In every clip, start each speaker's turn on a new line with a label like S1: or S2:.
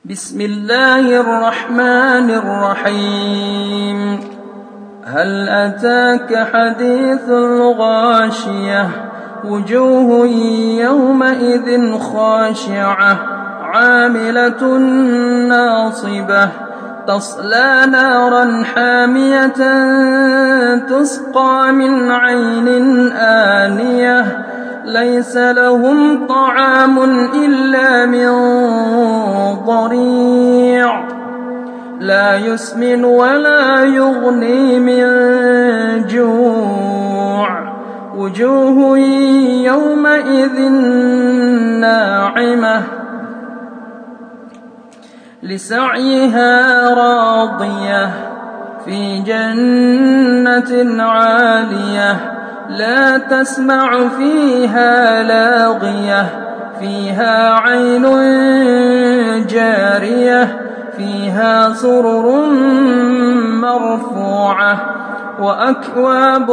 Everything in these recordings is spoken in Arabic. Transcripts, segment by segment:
S1: بسم الله الرحمن الرحيم. هل أتاك حديث الغاشية؟ وجوه يومئذ خاشعة عاملة ناصبة تصلى نارا حامية تسقى من عين آنية ليس لهم طعام إلا من ضريع لا يسمن ولا يغني من جوع وجوه يومئذ ناعمة لسعيها راضية في جنة عالية لا تسمع فيها لاغية فيها عين جارية فيها سرر مرفوعة وأكواب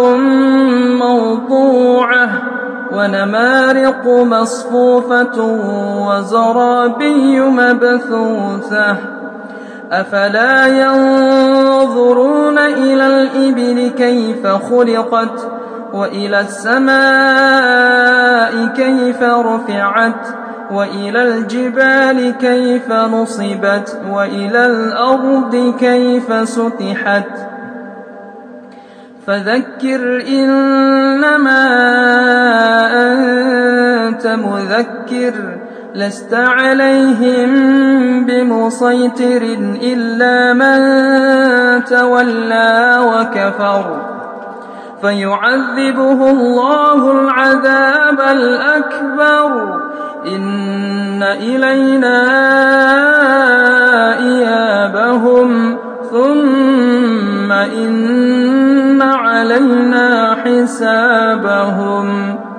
S1: موضوعة ونمارق مصفوفة وزرابي مبثوثة أفلا ينظرون إلى الإبل كيف خلقت وإلى السماء كيف رفعت وإلى الجبال كيف نصبت وإلى الأرض كيف سطحت فذكر إنما أنت مذكر لست عليهم بمسيطر إلا من تولى وكفر فيعذبه الله العذاب الأكبر إن إلينا إيابهم ثم إن علينا حسابهم.